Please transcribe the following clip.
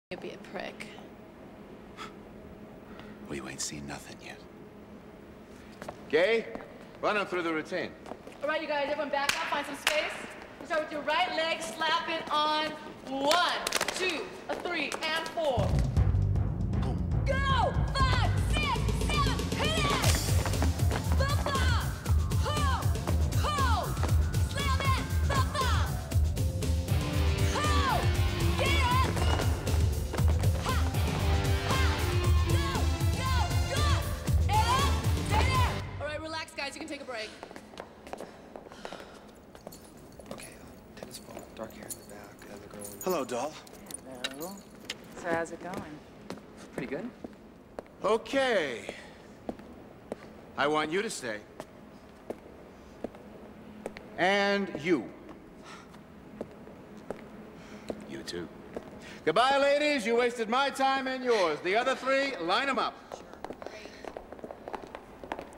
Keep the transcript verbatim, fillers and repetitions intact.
You'd be a prick. Well, you ain't seen nothing yet. Gay, run him through the routine. All right, you guys, everyone back up, find some space. You start with your right leg, slap it on one, two, a three, and four. Boom. Go! Five, six, seven, hit it! Ba-ba! Ho! Ho! Slam it! Ba-ba! Ho! Get it! Ha! Ha! Go! Go! Good! And up! Stay there! All right, relax, guys. You can take a break. Okay, uh, tennis ball, dark hair in the back, and the girl in the... Hello, doll. Hello. So how's it going? Pretty good. Okay. I want you to stay. And you. You too. Goodbye, ladies. You wasted my time and yours. The other three, line them up. Great.